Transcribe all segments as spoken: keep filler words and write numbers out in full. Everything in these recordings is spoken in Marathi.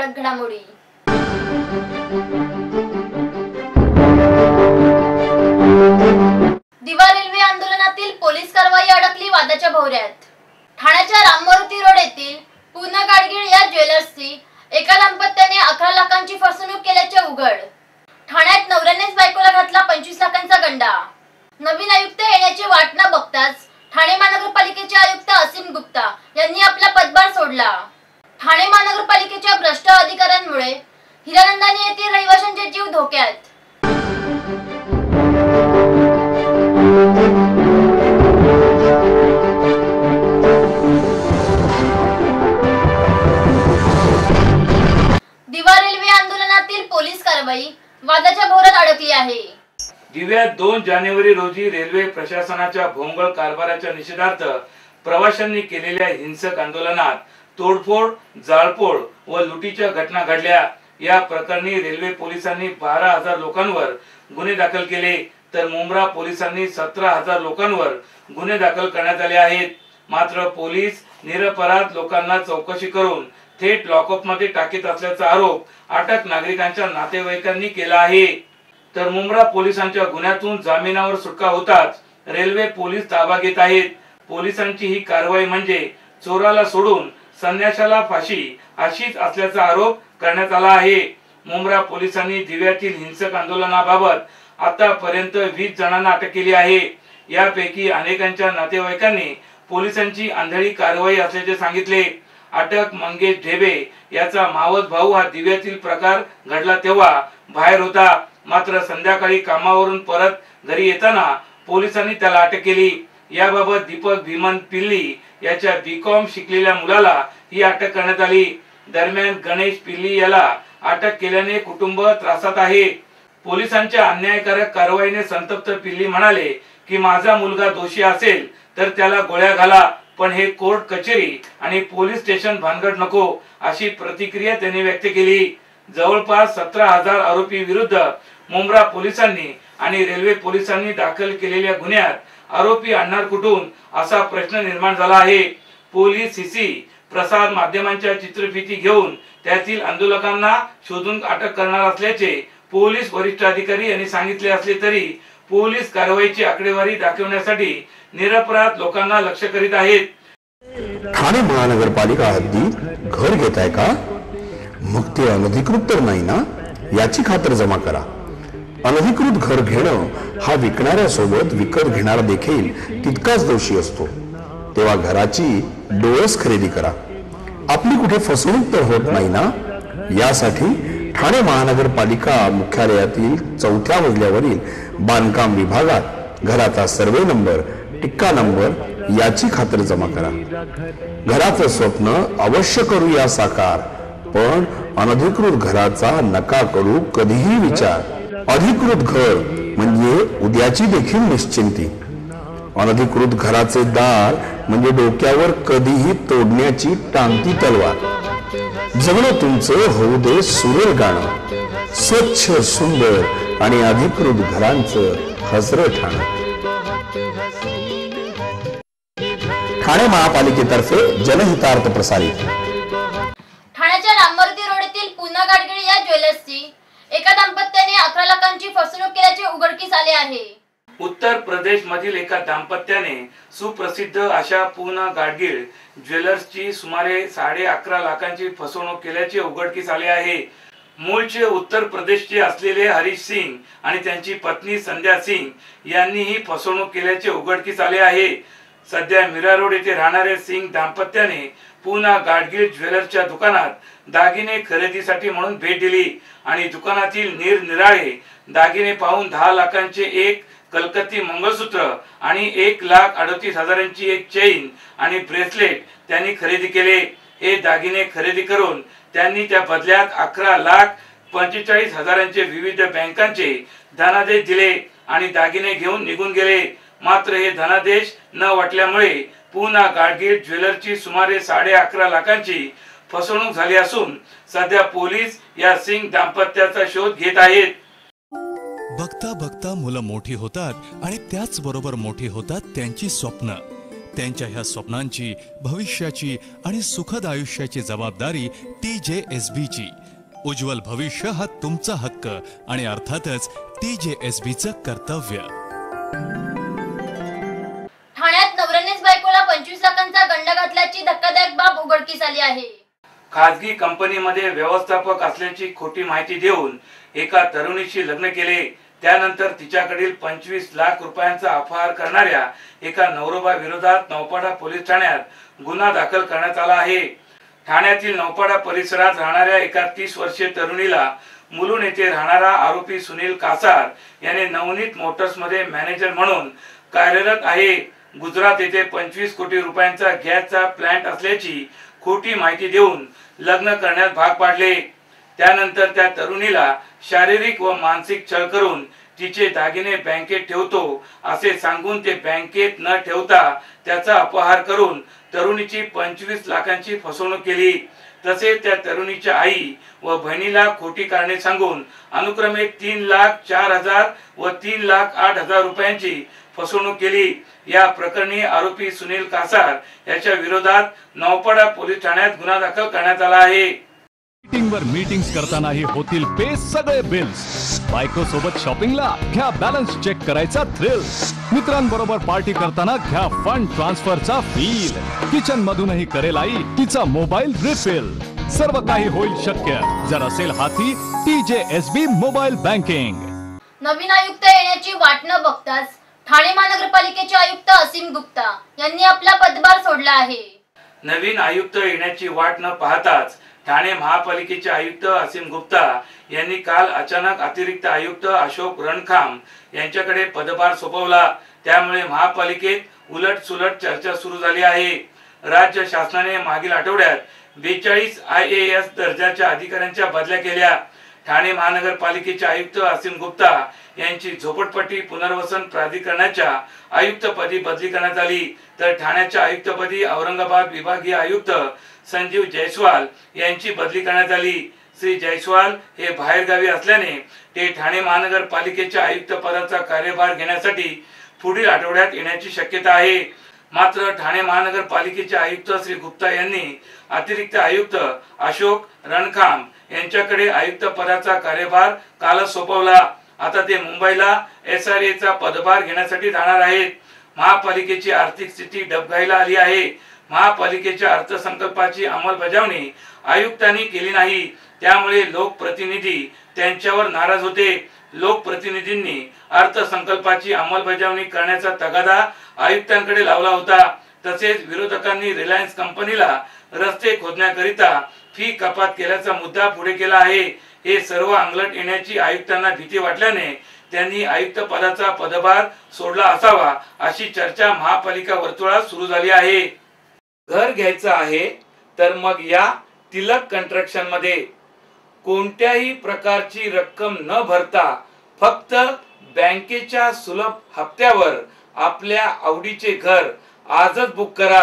ठळक घडामोडी। दिवा रेल्वे आंदोलनातील पोलीस कारवाई अडकली वादाच्या भोवऱ्यात। ठाण्याच्या राममारुती रोड येथील पूना गाडगीळ या ज्वेलर्सची एका दाम्पत्याने अकरा लाखांची फसवणूक केल्याचे उघड। ठाण्यात नवऱ्यानेच बायकोला घातला पंचवीस लाखांचा गंडा। नवीन आयुक्त येण्याची वाट न बघताच ठाणे महानगरपालिकेचे आयुक्त असीम गुप्ता यांनी आपला पदभार सोडला। ठाणे महानगरपालिकेच्या भ्रष्ट अधिकाऱ्यांमुळे हिरानंदानी येथील रहिवाशांचे जीव धोक्यात। दिवा रेल्वे आंदोलनातील पोलीस कारवाई वादाच्या भोवऱ्यात अडकली आहे। दिव्यात दोन जानेवारी रोजी रेल्वे प्रशासनाच्या भोंगळ कारभाराच्या निषेधार्थ प्रवाशांनी केलेल्या हिंसक आंदोलनात तोडफोड, जाळपोळ व लुटीच्या घटना घडल्या। या प्रकरणी रेल्वे पोलिसांनी बारा हजार लोकांवर गुन्हे दाखल केले, तर मुंब्रा पोलिसांनी सतरा हजार लोकांवर गुन्हे दाखल करण्यात आले आहेत। मात्र पोलीस निरपराध लोकांना चौकशी करून थेट लॉकअप मध्ये टाकीत असल्याचा आरोप अटक नागरिकांच्या नातेवाईकांनी केला आहे। तर मुंब्रा पोलिसांच्या गुन्ह्यातून जामिनावर सुटका होताच रेल्वे पोलीस ताबा घेत आहेत। पोलिसांची ही कारवाई म्हणजे चोराला सोडून संन्याशाला फाशी अशीच असल्याचा आरोप करण्यात आला आहे। मुंब्रा पोलिसांनी दिव्यातील हिंसक आंदोलनाबाबत आतापर्यंत वीस जणांना अटक केली आहे। यापैकी अनेकांच्या नातेवाईकांनी पोलिसांची आंधळी कारवाई असल्याचे सांगितले। अटक मंगेश ढेबे याचा मावस भाऊ हा दिव्यातील प्रकार घडला तेव्हा बाहेर होता, मात्र संध्याकाळी कामावरून परत घरी येताना पोलिसांनी त्याला अटक केली। याबाबत दीपक भीमन पिल्ली याच्या बी कॉम शिकलेल्या मुलाला ही अटक करण्यात आली। दरम्यान गणेश पिल्ली याला अटक केल्याने कुटुंब त्रासात आहे। पोलिसांच्या अन्यायकारक कारवाईने संतप्त पिल्ली म्हणाले की माझा मुलगा दोषी असेल तर त्याला गोळ्या घाला, पण हे कोर्ट कचेरी आणि पोलीस स्टेशन भानगड नको, अशी प्रतिक्रिया त्यांनी व्यक्त केली। जवळपास सतरा हजार आरोपी विरुद्ध मुंब्रा पोलिसांनी आणि रेल्वे पोलिसांनी दाखल केलेल्या गुन्ह्यात आरोपी आणणार कुठून असा प्रश्न निर्माण झाला आहे। पोलीस सीसी प्रसार माध्यमांच्या चित्रफिती घेऊन त्यातील आंदोलकांना शोधून अटक करणार असल्याचे पोलीस वरिष्ठ अधिकारी यांनी सांगितले असले तरी पोलीस कारवाईची आकडेवारी दाखवण्यासाठी निरपराध लोकांना लक्ष करीत आहेत। ठाणे महानगरपालिका हद्दीत घर घेताय का? मग ते अनधिकृत तर नाही ना, याची खातर जमा करा। अनधिकृत घर घेणं हा विकणाऱ्यासोबत विकत घेणारा देखील तितकाच दोषी असतो। तेव्हा घराची डोळस खरेदी करा, आपली कुठे फसवणूक तर होत नाही ना। यासाठी ठाणे महानगरपालिका मुख्यालयातील चौथ्या मजल्यावरील बांधकाम विभागात घराचा सर्वे नंबर, टिक्का नंबर याची खातर जमा करा। घराचं स्वप्न अवश्य करूया साकार, पण अनधिकृत घराचा नका करू कधीही विचार। अधिकृत घर म्हणजे उद्याची देखील निश्चिंती। अनधिकृत घराचे दार म्हणजे डोक्यावर कधीही तोडण्याची टांगती तलवार। जगणं तुमचं होऊ दे सुरेल गाणं, स्वच्छ सुंदर आणि अधिकृत घरांचं हसरं ठाणं। ठाणे महापालिकेतर्फे जनहितार्थ प्रसारित। ठाण्याच्या राममारुती रोड येथील पूना गाडगीळ या ज्वेलर्सची एका दाम्पत्याने अकरा लाखांची फसवणूक केल्याचे उघडकीस आले आहे। उत्तर प्रदेश मधील एका दाम्पत्याने सुप्रसिद्ध अशा पूना गाडगीळ ज्वेलर्सची सुमारे साडे अकरा लाखांची फसवणूक केल्याचे उघडकीस आले आहे। मूळचे उत्तर प्रदेशचे असलेले हरीश सिंग आणि त्यांची पत्नी संध्या सिंग यांनी ही फसवणूक केल्याचे उघडकीस आले आहे। सध्या मीरा रोड येथे राहणारे सिंग दाम्पत्याने पूना गाडगीळ ज्वेलर्सच्या दुकानात दागिने खरेदीसाठी म्हणून भेट दिली आणि दुकानातील निरनिराळे दागिने पाहून दहा लाखांचे एक कलकत्ती मंगळसूत्र आणि एक लाख अडतीस हजारांची एक चेन आणि ब्रेसलेट त्यांनी खरेदी केले। हे दागिने खरेदी करून त्यांनी त्या बदल्यात अकरा लाख पंचेचाळीस हजारांचे विविध बँकांचे धनादेश दिले आणि दागिने घेऊन निघून गेले। मात्र हे धनादेश न वाटल्यामुळे पूना गाडगीळ ज्वेलर्सची सुमारे साडे अकरा लाखांची फसवणूक झाली असून सध्या पोलीस या सिंग दाम्पत्याचा शोध घेत आहेत। बघता बघता मुलं मोठी होतात आणि त्याच बरोबर मोठी होतात त्यांची स्वप्न। त्यांच्या ह्या स्वप्नांची, भविष्याची आणि सुखद आयुष्याची जबाबदारी टी जे एस बी ची. उज्ज्वल भविष्य हा तुमचा हक्क आणि अर्थातच टी जे एस बी चं कर्तव्य. ठाण्यात नवऱ्यानेच बायकोला पंचवीस लाखांचा गंडा घातल्याची धक्कादायक बाब उघडकीस आली आहे. खासगी कंपनीमध्ये व्यवस्थापक असल्याची खोटी माहिती देऊन एका तरुणीशी लग्न केले. त्यानंतर तिच्याकडील पंचवीस लाख रुपयांचा अपहार करणाऱ्या एका नवरोबा विरोधात नौपाडा पोलीस ठाण्यात गुन्हा दाखल करण्यात आला आहे. ठाण्यातील नौपाडा परिसरात राहणाऱ्या एका तीस वर्षीय तरुणीला मुलुंड येथे राहणारा आरोपी सुनील कासार याने नवनीत मोटर्स मध्ये मॅनेजर म्हणून कार्यरत आहे. गुजरात येथे पंचवीस कोटी रुपयांचा गॅसचा प्लांट असल्याची खोटी माहिती देऊन लग्न करण्यास भाग पाडले. त्यानंतर त्या तरुणीला शारीरिक व मानसिक छळ करून तिचे दागिने बँकेत ठेवतो असे सांगून ते बँकेत न ठेवता त्याचा अपहार करून तरुणीची पंचवीस लाखांची फसवणूक केली. तसेच त्या तरुणीच्या आई व बहिणीला खोटी कारणे सांगून अनुक्रमे तीन लाख चार हजार व तीन लाख आठ हजार रुपयांची फसवणूक केली. या प्रकरणी आरोपी सुनील कासार याच्या विरोधात नौपाडा पोलीस ठाण्यात गुन्हा दाखल करण्यात आला आहे. मीटिंग वर मीटिंग्स करतानाही होतील पे सगळे बिल्स. बायको सोबत शॉपिंगला घ्या बॅलन्स चेक करायचा थ्रिल. मित्रांबरोबर पार्टी करताना घ्या फंड ट्रान्सफरचा फील. किचन मधूनही करेल आई तिचा मोबाईल रिफिल. सर्व काही होईल शक्य जर असेल हाती T J S B mobile banking. नवीन आयुक्त येण्याची वाट न बघताच ठाणे महानगरपालिकेचे आयुक्त असीम गुप्ता यांनी आपला पदभार सोडला आहे. नवीन आयुक्त येण्याची वाट न पाहताच ठाणे महापालिकेचे आयुक्त असीम गुप्ता यांनी काल अचानक अतिरिक्त आयुक्त अशोक रणखाम यांच्याकडे पदभार सोपवला. त्यामुळे महापालिकेत उलट सुलट चर्चा सुरू झाली आहे. राज्य शासनाने मागील आठवड्यात बेचाळीस आय ए एस दर्जाच्या अधिकाऱ्यांच्या बदल्या केल्या. ठाणे महानगरपालिकेचे आयुक्त असीम गुप्ता यांची झोपडपट्टी पुनर्वसन प्राधिकरणाच्या आयुक्तपदी बदली करण्यात आली. तर ठाण्याच्या आयुक्तपदी औरंगाबाद विभागीय आयुक्त संजीव जयस्वाल यांची बदली करण्यात आली. श्री जयस्वाल हे बाहेरगावी असल्याने ते ठाणे महानगरपालिकेच्या आयुक्त पदाचा कार्यभार घेण्यासाठी पुढील आठवड्यात येण्याची शक्यता आहे. मात्र ठाणे महानगरपालिकेचे आयुक्त श्री गुप्ता यांनी अतिरिक्त आयुक्त अशोक रणखाम यांच्याकडे आयुक्त पदाचा कार्यभार कालच सोपवला. आता ते मुंबईला एस आर ए चा पदभार घेण्यासाठी जाणार आहेत. महापालिकेची आर्थिक स्थिती डबघाईला आली आहे. महापालिकेच्या अर्थसंकल्पाची अंमलबजावणी आयुक्तांनी केली नाही. त्यामुळे लोकप्रतिनिधी त्यांच्यावर नाराज होते. लोकप्रतिनिधींनी अर्थसंकल्पाची अंमलबजावणी करण्याचा तगादा आयुक्तांकडे लावला होता. तसेच विरोधकांनी रिलायन्स कंपनीला रस्ते खोदण्याकरिता फी कपात केल्याचा मुद्दा पुढे केला आहे. हे सर्व अंगलट येण्याची आयुक्तांना भीती वाटल्याने त्यांनी आयुक्त पदाचा पदभार सोडला असावा अशी चर्चा महापालिका वर्तुळात सुरू झाली आहे. घर घ्यायचं आहे तर मग या तिलक कंस्ट्रक्शन मध्ये कोणत्याही प्रकारची रक्कम न भरता फक्त बँकेच्या सुलभ हप्त्यावर आपल्या आवडीचे घर आजच बुक करा.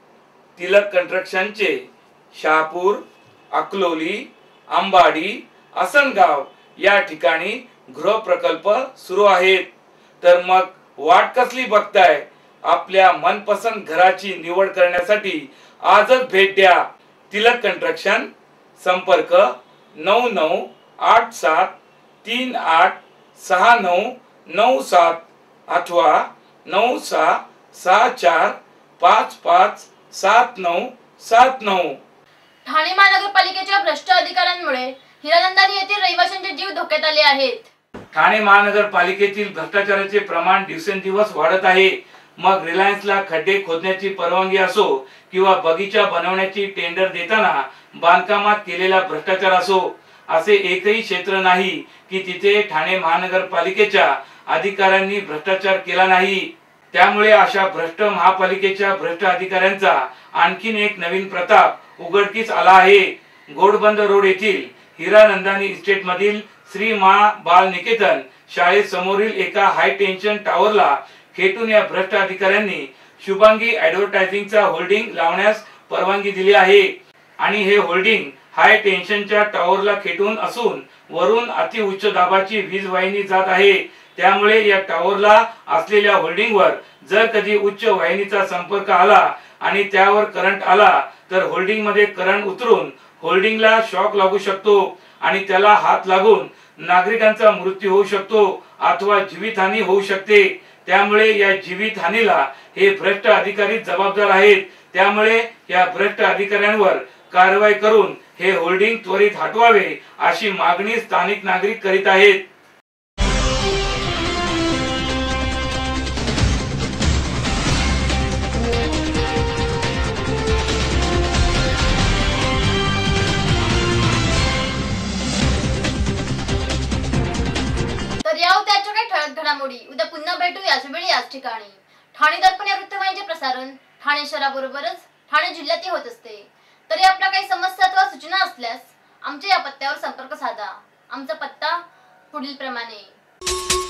तिलक कंस्ट्रक्शनचे शहापूर, अकलोली, अंबाडी, असनगाव या ठिकाणी गृह प्रकल्प सुरू आहेत. तर मग वाट कसली बघताय? आपल्या मनपसंत घराची निवड करण्यासाठी आजच भेट द्या. तिलक कंस्ट्रक्शन. संपर्क नऊ नऊ आठ सात तीन आठ सहा नऊ नऊ सात अथवा नऊ सहा सहा चार पाच पाच सात नऊ सात नऊ. ठाणे महानगरपालिकेच्या भ्रष्ट अधिकाऱ्यांमुळे हिरानंदानी येथील रहिवाशांचे जीव धोक्यात आले आहेत. ठाणे महानगरपालिकेतील भ्रष्टाचाराचे प्रमाण दिवसेंदिवस वाढत आहे. मग रिलायन्सला खड्डे खोदण्याची परवानगी असो किंवा बगीचा बनवण्याची टेंडर देताना बांधकामात केलेला भ्रष्टाचार असो, असे एकही क्षेत्र नाही की तिथे ठाणे महानगरपालिकेच्या अधिकाऱ्यांनी भ्रष्टाचार केला नाही. त्यामुळे अशा भ्रष्ट महापालिकेच्या भ्रष्ट अधिकाऱ्यांचा आणखीन एक नवीन प्रताप उघडकीस आला आहे. घोडबंदर रोड येथील हिरानंदानी इस्टेट मधील श्री मा बाल निकेतन शाळेसमोरील एका हाय टेन्शन टॉवरला खेटून या भ्रष्ट अधिकाऱ्यांनी शुभांगी ऍडव्हर्टायझिंगचा होल्डिंग लावण्यास परवानगी दिली आहे. आणि हे होल्डिंग हाय टेन्शनच्या टॉवरला खेटून असून वरून अति उच्च दाबाची वीज वाहिनी जात आहे. त्यामुळे या टॉवरला असलेल्या होल्डिंगवर जर कधी उच्च वाहिनीचा संपर्क आला आणि त्यावर करंट आला तर होल्डिंग मध्ये करंट उतरून होल्डिंगला शॉक लागू शकतो आणि त्याला हात लागून नागरिकांचा मृत्यू होऊ शकतो अथवा जीवितहानी होऊ शकते। त्यामुळे या जीवितहानीला हे भ्रष्ट अधिकारी जबाबदार आहेत। त्यामुळे या भ्रष्ट अधिकाऱ्यांवर कारवाई करून हे होल्डिंग त्वरित हटवावे अशी मागणी स्थानिक नागरिक करीत आहेत। तर या होत्या आजच्या काही ठळक घडामोडी। उद्या पुन्हा भेटू याच वेळी याच ठिकाणी। ठाणे दर्पण या वृत्तवाहिनीचे प्रसारण ठाणे शहराबरोबरच ठाणे जिल्ह्यातही होत असते। तरी आपल्या काही समस्या अथवा सूचना असल्यास आमच्या या पत्त्यावर संपर्क साधा। आमचा पत्ता पुढील प्रमाणे।